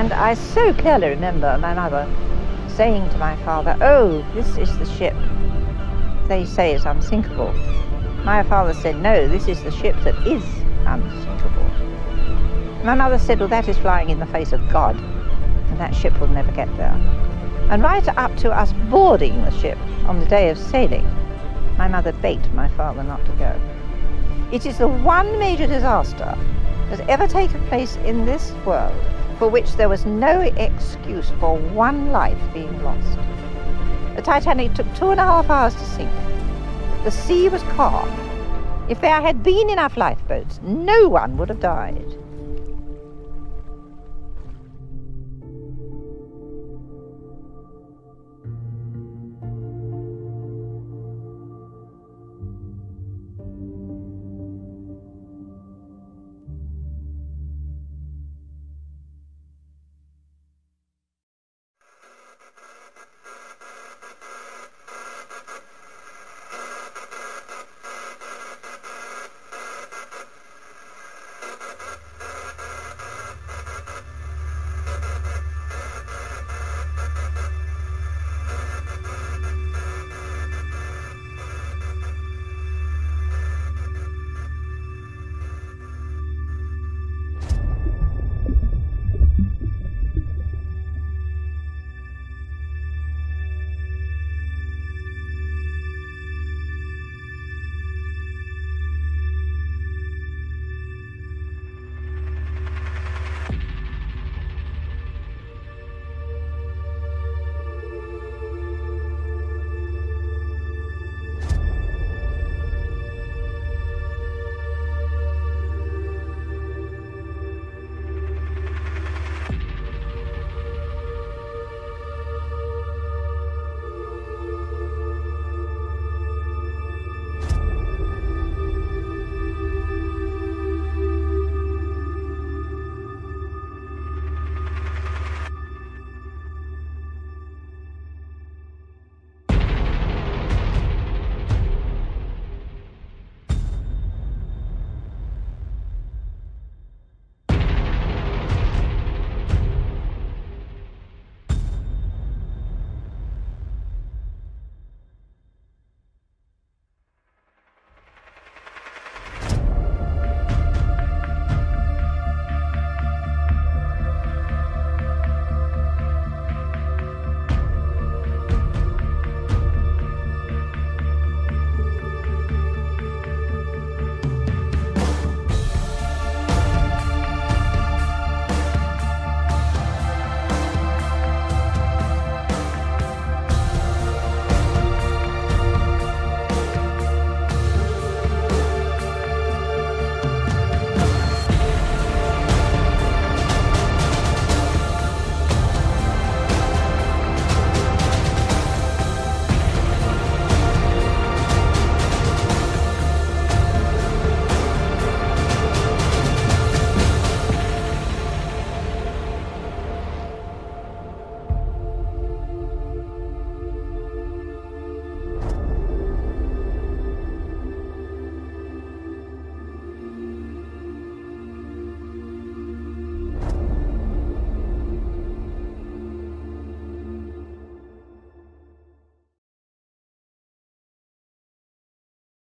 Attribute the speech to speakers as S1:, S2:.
S1: And I so clearly remember my mother saying to my father, "Oh, this is the ship they say is unsinkable." My father said, "No, this is the ship that is unsinkable." My mother said, "Well, that is flying in the face of God, and that ship will never get there." And right up to us boarding the ship on the day of sailing, my mother begged my father not to go. It is the one major disaster that has ever taken place in this world for which there was no excuse for one life being lost. The Titanic took 2.5 hours to sink. The sea was calm. If there had been enough lifeboats, no one would have died.